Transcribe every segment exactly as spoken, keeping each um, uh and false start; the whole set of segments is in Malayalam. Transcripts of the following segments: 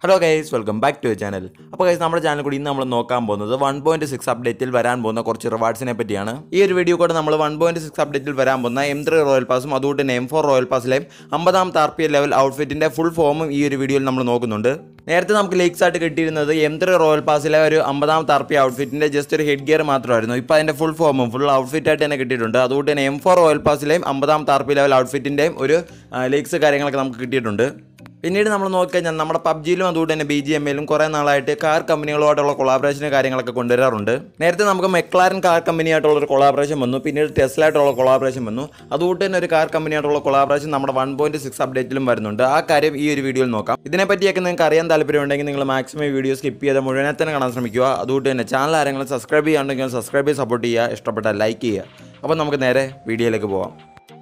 Hello guys, welcome back to the channel. അപ്പോൾ guys നമ്മുടെ ചാനൽ കൂടി ഇന്ന് നമ്മൾ നോക്കാൻ പോകുന്നത് one point six അപ്ഡേറ്റിൽ വരാൻ പോകുന്ന കുറച്ച് റിവാർഡ്സിനെ പറ്റിയാണ്. ഈ ഒരു വീഡിയോ കൂടെ നമ്മൾ one point six അപ്ഡേറ്റിൽ വരാൻ പോകുന്ന M three റോയൽ പാസും അതുകൊണ്ട് തന്നെ M four റോയൽ പാസിലെയും അമ്പതാമത്തെ ആർ പി എൽ ലെവൽ ഔട്ട്ഫിറ്റിന്റെ ഫുൾ ഫോമും ഈ ഒരു വീഡിയോയിൽ നമ്മൾ നോക്കുന്നുണ്ട്. നേരത്തെ നമുക്ക് ലീക്സ് ആയിട്ട് കിട്ടിയിരുന്നത് M three റോയൽ പാസിലെ ഒരു അമ്പതാമത്തെ ആർ പി ഔട്ട്ഫിറ്റിന്റെ ജസ്റ്റ് ഒരു ഹെഡ് ഗിയർ മാത്രമായിരുന്നു. ഇപ്പോൾ അതിന്റെ ഫുൾ ഫോമും ഫുൾ ഔട്ട്ഫിറ്റ് ആയിട്ട് തന്നെ കിട്ടിയിട്ടുണ്ട്. അതുകൊണ്ട് തന്നെ M four റോയൽ പാസിലെയും അമ്പതാമത്തെ ആർ പി ലെവൽ ഔട്ട്ഫിറ്റിന്റെയും ഒരു ലീക്സ് കാര്യങ്ങളൊക്കെ നമുക്ക് കിട്ടിയിട്ടുണ്ട്. പിന്നീട് നമ്മൾ നോക്കിക്കഴിഞ്ഞാൽ നമ്മുടെ പബ്ജിയിലും അതുകൊണ്ട് തന്നെ ബി ജി എം ഐയിലും കുറേ നാളായിട്ട് കാർ കമ്പനികളുമായിട്ടുള്ള കൊളാബറേഷനും കാര്യങ്ങളൊക്കെ കൊണ്ടുവരാറുണ്ട്. നേരത്തെ നമുക്ക് മെക്ലാരൻ കാർ കമ്പനിയായിട്ടുള്ളൊരു കൊളാബറേഷൻ വന്നു, പിന്നീട് ടെസ്ല ആയിട്ടുള്ള കൊളാബറേഷൻ വന്നു. അതുകൊണ്ട് തന്നെ ഒരു കാർ കമ്പനിയായിട്ടുള്ള കൊളാബറേഷൻ നമ്മുടെ വൺ പോയിന്റ് സിക്സ് അപ്ഡേറ്റിലും വരുന്നുണ്ട്. ആ കാര്യം ഈ ഒരു വീഡിയോയിൽ നോക്കാം. ഇതിനെപ്പറ്റിയൊക്കെ നിങ്ങൾക്ക് അറിയാൻ താല്പര്യമുണ്ടെങ്കിൽ നിങ്ങൾ മാക്സിമം വീഡിയോ സ്കിപ്പ് ചെയ്ത് മുഴുവനെ തന്നെ കാണാൻ ശ്രമിക്കുക. അതുകൊണ്ട് തന്നെ ചാനൽ ആരെങ്കിലും സബ്സ്ക്രൈബ് ചെയ്യാണ്ടെങ്കിൽ സബ്സ്ക്രൈബ് ചെയ്ത് സപ്പോർട്ട് ചെയ്യുക, ഇഷ്ടപ്പെട്ടാൽ ലൈക്ക് ചെയ്യുക. അപ്പോൾ നമുക്ക് നേരെ വീഡിയോയിലേക്ക് പോകാം.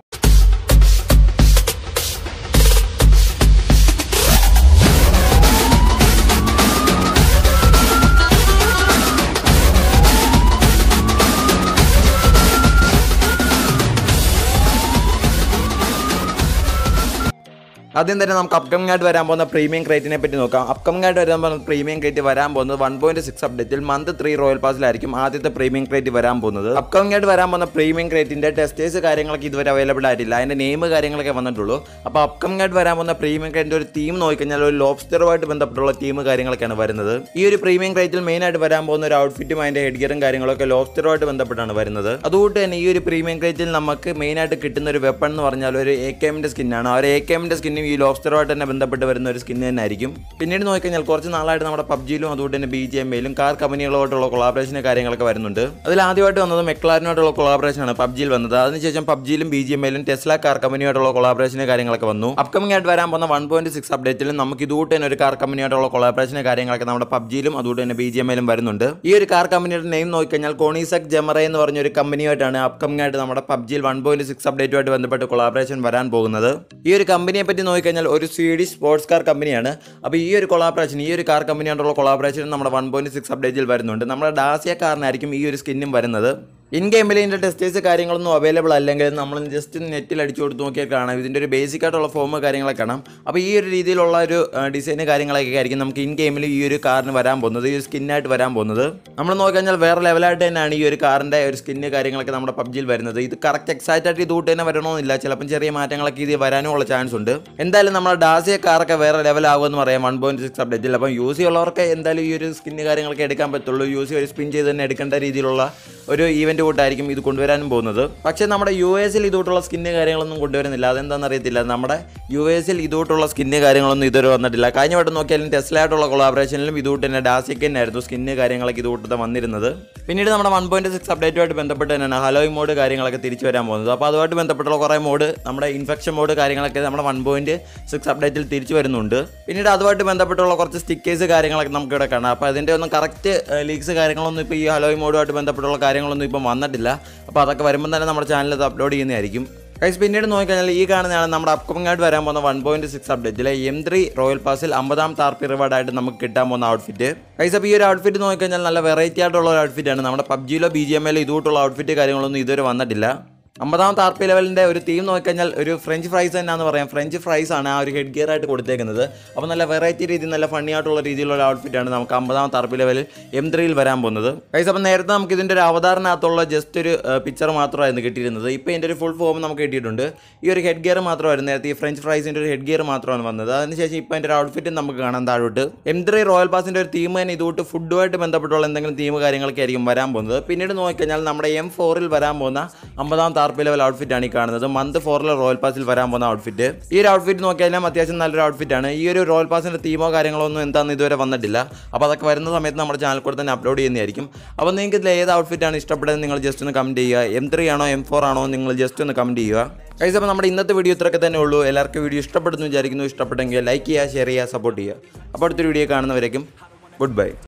ആദ്യം തന്നെ നമുക്ക് അപ്കമിംഗ് ആയിട്ട് വരാൻ പോകുന്ന പ്രീമിയം ക്രേറ്റിനെ പറ്റി നോക്കാം. അപ്കമിംഗ് ആയിട്ട് വരാൻ പോകുന്ന പ്രീമിയം ക്രേറ്റ് വരാൻ പോകുന്നത് വൺ പോയിന്റ് സിക്സ് അപ്ഡേറ്റിൽ മന്ത് ത്രീ റോയൽ പാസിലായിരിക്കും ആദ്യത്തെ പ്രീമിയം ക്രേറ്റ് വരാൻ പോകുന്നത്. അപ്കമിംഗ് ആയിട്ട് വരാൻ പോകുന്ന പ്രീമിയം ക്രേറ്റിന്റെ ടെസ്റ്റേഴ്സ് കാര്യങ്ങളൊക്കെ ഇതുവരെ അവൈലബിൾ ആയിട്ടില്ല. അതിന്റെ നെയിം കാര്യങ്ങളൊക്കെ വന്നിട്ടുള്ളൂ. അപ്പോൾ അപ്കമിംഗ് ആയിട്ട് വരാൻ പോകുന്ന പ്രീമിയം ക്രേറ്റിന്റെ ഒരു തീം നോക്കിക്കഴിഞ്ഞാൽ ഒരു ലോബ്സ്റ്ററുമായിട്ട് ബന്ധപ്പെട്ടുള്ള തീം കാര്യങ്ങളൊക്കെയാണ് വരുന്നത്. ഈ ഒരു പ്രീമിയം ക്രേറ്റിൽ മെയിൻ ആയിട്ട് വരാൻ പോകുന്ന ഒരു ഔട്ട്ഫിറ്റും അതിന്റെ ഹെഡ് ഗിയറും കാര്യങ്ങളൊക്കെ ലോബ്സ്റ്ററുമായിട്ട് ബന്ധപ്പെട്ടാണ് വരുന്നത്. അതുകൊണ്ട് തന്നെ ഈ ഒരു പ്രീമിയം ക്രേറ്റിൽ നമുക്ക് മെയിൻ ആയിട്ട് കിട്ടുന്ന ഒരു വെപ്പൺ എന്ന് പറഞ്ഞാൽ ഒരു എ കെ എമ്മിന്റെ സ്കിന്നാണ്. ആ ഒരു എ കെ എമ്മിന്റെ സ്കിന്നും ഈ ലോബ്സ്റ്ററുമായിട്ട് ബന്ധപ്പെട്ട് വരുന്ന ഒരു സ്കിൻ തന്നെ ആയിരിക്കും. പിന്നീട് നോക്കിക്കഴിഞ്ഞാൽ കുറച്ച് നാളായിട്ട് നമ്മുടെ പബ്ജിയിലും അതുകൊണ്ട് തന്നെ ബി ജി എം ഐയിലും കാർ കമ്പനികളുമായിട്ടുള്ള കൊളാബറേഷനും കാര്യങ്ങളൊക്കെ വരുന്നുണ്ട്. അതിൽ ആദ്യമായിട്ട് വന്നത് മെക്ലാരനുമായിട്ടുള്ള കൊളാബറേഷനാണ് പബ്ജിയിൽ വന്നത്. അതിനുശേഷം പബ്ജിയിലും ബി ജി എം ഐയിലും ടെസ്ല കാർ കമ്പനിയായിട്ടുള്ള കൊളാബറേഷനും കാര്യങ്ങളൊക്കെ വന്നു. അപ്കമിംഗ് ആയിട്ട് വരാൻ പോകുന്ന വൺ പോയിന്റ് സിക്സ് അപ്ഡേറ്റിലും നമുക്ക് ഇതുകൊണ്ട് തന്നെ ഒരു കാർ കമ്പനിയായിട്ടുള്ള കൊളാബറേഷനും കാര്യങ്ങളൊക്കെ നമ്മുടെ പബ്ജിയിലും അതുകൊണ്ട് തന്നെ ബി ജി എം ഐയിലും വരുന്നുണ്ട്. ഈ ഒരു കാർ കമ്പനിയുടെ നെയിം നോക്കിക്കഴിഞ്ഞാൽ കോണിസെഗ് ജെമറ എന്ന് പറഞ്ഞ ഒരു കമ്പനിയായിട്ടാണ് അപ്കമിംഗ് ആയിട്ട് നമ്മുടെ പബ്ജിയിൽ വൺ പോയിന്റ് സിക്സ് അപ്ഡേറ്റുമായിട്ട് ബന്ധപ്പെട്ട് കൊളാബറേഷൻ വരാൻ പോകുന്നത്. ഈ ഒരു കമ്പനിയെ പറ്റി നോക്കിക്കഴിഞ്ഞാൽ ഒരു സ്വീഡിഷ് സ്പോർട്സ് കാർ കമ്പനിയാണ്. അപ്പോൾ ഈ ഒരു കൊളാബറേഷൻ ഈ ഒരു കാർ കമ്പനിയായിട്ടുള്ള കൊളാബറേഷൻ നമ്മുടെ വൺ പോയിന്റ് സിക്സ് അപ്ഡേറ്റിൽ വരുന്നുണ്ട്. നമ്മുടെ ഡാസിയ കാറിനായിരിക്കും ഈ ഒരു സ്കിന്നും വരുന്നത്. ഇൻ ഗെയിമിൽ ഇതിൻ്റെ ടെസ്റ്റേഴ്സ് കാര്യങ്ങളൊന്നും അവൈലബിൾ അല്ലെങ്കിൽ നമ്മൾ ജസ്റ്റ് നെറ്റിൽ അടിച്ചു കൊടുത്ത് നോക്കിയാൽ കാണാം ഇതിൻ്റെ ഒരു ബേസിക് ആയിട്ടുള്ള ഫോം കാര്യങ്ങളൊക്കെ കാണാം. അപ്പോൾ ഈ ഒരു രീതിയിലുള്ള ഒരു ഡിസൈന് കാര്യങ്ങളൊക്കെ ആയിരിക്കും നമുക്ക് ഇൻ ഗെയിമിൽ ഈ ഒരു കാറിന് വരാൻ പോകുന്നത്, ഈ ഒരു സ്കിന്നായിട്ട് വരാൻ പോകുന്നത്. നമ്മൾ നോക്കിക്കഴിഞ്ഞാൽ വേറെ ലെവലായിട്ട് തന്നെയാണ് ഈ ഒരു കാറിൻ്റെ ഒരു സ്കിന്ന് കാര്യങ്ങളൊക്കെ നമ്മുടെ പബ്ജിയിൽ വരുന്നത്. ഇത് കറക്റ്റ് എക്സാക്റ്റ് ആയിട്ട് ഇതുകൊണ്ട് തന്നെ വരണമെന്നില്ല, ചിലപ്പം ചെറിയ മാറ്റങ്ങളൊക്കെ ഇത് വരാനുള്ള ചാൻസ് ഉണ്ട്. എന്തായാലും നമ്മുടെ ഡാസിയ കാറൊക്കെ വേറെ ലെവലാകുമെന്ന് പറയാം വൺ പോയിന്റ് സിക്സ് അപ്ഡേറ്റിൽ. അപ്പം യൂസ് ചെയ്യുള്ളവർക്ക് എന്തായാലും ഈ ഒരു സ്കിന്ന് കാര്യങ്ങളൊക്കെ എടുക്കാൻ പറ്റുള്ളൂ. യൂസ് ഒരു സ്പിൻ ചെയ്ത് തന്നെ എടുക്കേണ്ട രീതിയിലുള്ള ഒരു ഈവൻറ്റ് കൂട്ടായിരിക്കും ഇത് കൊണ്ടുവരാനും പോകുന്നത്. പക്ഷേ നമ്മുടെ യു എസിൽ ഇതോട്ടുള്ള സ്കിന്ന് കാര്യങ്ങളൊന്നും കൊണ്ടുവരുന്നില്ല. അതെന്താണെന്ന് അറിയത്തില്ല. നമ്മുടെ യു എസിൽ ഇതോട്ടുള്ള സ്കിന്ന് കാര്യങ്ങളൊന്നും ഇതുവരെ വന്നിട്ടില്ല. കഴിഞ്ഞ വട്ടം നോക്കിയാലും ടെസ്ലയായിട്ടുള്ള കൊളാബറേഷനിലും ഇതുകൊണ്ട് തന്നെ ഡാസിക്ക് തന്നെയായിരുന്നു സ്കിന്ന് കാര്യങ്ങളൊക്കെ ഇതുകൂട്ടത്തെ വന്നിരുന്നത്. പിന്നീട് നമ്മുടെ വൺ പോയിന്റ് സിക്സ് അപ്ഡേറ്റുമായിട്ട് ബന്ധപ്പെട്ട് തന്നെയാണ് ഹലോയ് മോഡ് കാര്യങ്ങളൊക്കെ തിരിച്ചു വരാൻ പോകുന്നത്. അപ്പോൾ അതുമായിട്ട് ബന്ധപ്പെട്ടുള്ള കുറേ മോഡ് നമ്മുടെ ഇൻഫെക്ഷൻ മോഡ് കാര്യങ്ങളൊക്കെ നമ്മുടെ വൺ പോയിന്റ് സിക്സ് അപ്ഡേറ്റിൽ തിരിച്ചു വരുന്നുണ്ട്. പിന്നീട് അതുമായിട്ട് ബന്ധപ്പെട്ടുള്ള കുറച്ച് സ്റ്റിക്കേഴ്സ് കാര്യങ്ങളൊക്കെ നമുക്ക് ഇവിടെ കാണാം. അപ്പോൾ അതിൻ്റെ ഒന്നും കറക്റ്റ് ലീക്സ് കാര്യങ്ങളൊന്നും ഇപ്പോൾ ഈ ഹലോയ് മോഡുമായിട്ട് ബന്ധപ്പെട്ടുള്ള കാര്യങ്ങളൊന്നും ഇപ്പം വന്നിട്ടില്ല. അപ്പോൾ അതൊക്കെ വരുമ്പോൾ തന്നെ നമ്മുടെ ചാനലിൽ അത് അപ്ലോഡ് ചെയ്യുന്നതായിരിക്കും. ഗൈസ് പിന്നീട് നോക്കിക്കഴിഞ്ഞാൽ ഈ കാണുന്നതാണ് നമ്മുടെ അപ്കമിംഗ് ആയിട്ട് വരാൻ പോകുന്ന വൺ പോയിന്റ് സിക്സ് അപ്ഡേറ്റിലെ എം ത്രീ റോയൽ പാസിൽ അമ്പതാമത്തെ ആർ പി റിവാർഡായിട്ട് നമുക്ക് കിട്ടാൻ പോകുന്ന ഔട്ട്ഫിറ്റ്. ഗൈസ് അപ്പോൾ ഈ ഒരു ഔട്ട്ഫിറ്റ് നോക്കിക്കഴിഞ്ഞാൽ നല്ല വെറൈറ്റി ആയിട്ടുള്ള ഒരു ഔട്ട്ഫിറ്റാണ്. നമ്മുടെ പബ്ജിയിലോ ബി ജി എം ഐയിലോ ഇതുകൂട്ടുള്ള ഔട്ട്ഫിറ്റ് കാര്യങ്ങളൊന്നും ഇതുവരെ വന്നിട്ടില്ല. അമ്പതാമത്തെ ആർ പി ലെവലിൻ്റെ ഒരു തീം നോക്കിക്കഴിഞ്ഞാൽ ഒരു ഫ്രഞ്ച് ഫ്രൈസ് തന്നെയാണെന്ന് പറയാം. ഫ്രഞ്ച് ഫ്രൈസ് ആണ് ആ ഒരു ഹെഡ് ഗിയർ ആയിട്ട് കൊടുത്തേക്കുന്നത്. അപ്പോൾ നല്ല വെറൈറ്റി രീതിയിൽ നല്ല ഫണ്ണി ആയിട്ടുള്ള രീതിയിലുള്ള ഔട്ട്ഫിറ്റാണ് നമുക്ക് അമ്പതാമത്തെ ആർ പി ലെവലിൽ എം ത്രീയിൽ വരാൻ പോകുന്നത്. ഗൈസ് അപ്പോൾ നേരത്തെ നമുക്ക് ഇതിൻ്റെ ഒരു അവതാരണത്തുള്ള ജസ്റ്റ് ഒരു പിക്ചർ മാത്രമായിരുന്നു കിട്ടിയിരുന്നത്. ഇപ്പോൾ ഇതിൻ്റെ ഒരു ഫുൾ ഫോം നമുക്ക് കിട്ടിയിട്ടുണ്ട്. ഈ ഒരു ഹെഡ് ഗിയർ മാത്രമായിരുന്നു നേരത്തെ ഈ ഫ്രഞ്ച് ഫ്രൈസിൻ്റെ ഒരു ഹെഡ് ഗിയർ മാത്രമാണ് വന്നത്. അതിനുശേഷം ഇപ്പോൾ അതിൻ്റെ ഒരു ഔട്ട്ഫിറ്റ് നമുക്ക് കാണാൻ താഴോട്ട് എം ത്രീ റോയൽ പാസിൻ്റെ ഒരു തീം തന്നെ ഇതുകൊണ്ട് ഫുഡുമായിട്ട് ബന്ധപ്പെട്ടുള്ള എന്തെങ്കിലും തീം കാര്യങ്ങളൊക്കെ ആയിരിക്കും വരാൻ പോകുന്നത്. പിന്നീട് നോക്കിക്കഴിഞ്ഞാൽ നമ്മുടെ എം ഫോറിൽ വരാൻ പോകുന്ന അമ്പതാമത്തെ ആർ പി ലെവൽ ഔട്ട്ഫിറ്റാണ് കാണുന്നത്. മന്ത് ഫോറിലെ റോയൽ പാസിൽ വരാൻ പോകുന്ന ഔട്ട്ഫിറ്റ്. ഈ ഒരു ഔട്ട്ഫിറ്റ് നോക്കിയാലും അത്യാവശ്യം നല്ലൊരു ഔട്ട്ഫിറ്റാണ്. ഈ ഒരു റോയൽ പാസിന്റെ തീമോ കാര്യങ്ങളോ ഒന്നും എന്താണെന്ന് ഇതുവരെ വന്നിട്ടില്ല. അപ്പോൾ അതൊക്കെ വരുന്ന സമയത്ത് നമ്മുടെ ചാനൽ കൂടെ തന്നെ അപ്ലോഡ് ചെയ്യുന്നതായിരിക്കും. അപ്പോൾ നിങ്ങൾക്ക് ഇതിൽ ഏത് ഔട്ട്ഫിറ്റാണ് ഇഷ്ടപ്പെട്ടത് നിങ്ങൾ ജസ്റ്റ് ഒന്ന് കമൻറ്റ് ചെയ്യുക. എം ത്രീ ആണോ എം ഫോർ ആണോ നിങ്ങൾ ജസ്റ്റ് ഒന്ന് കമൻറ്റ് ചെയ്യുക. ഗൈസ് അപ്പോൾ നമ്മുടെ ഇന്നത്തെ വീഡിയോ ഇത്രയൊക്കെ തന്നെ ഉള്ളൂ. എല്ലാവർക്കും വീഡിയോ ഇഷ്ടപ്പെടുന്നു വിചാരിക്കുന്നു. ഇഷ്ടപ്പെട്ടെങ്കിൽ ലൈക്ക് ചെയ്യുക, ഷെയർ ചെയ്യുക, സപ്പോർട്ട് ചെയ്യുക. അപ്പോൾ അടുത്തൊരു വീഡിയോ കാണുന്നവരേക്കും ഗുഡ് ബൈ.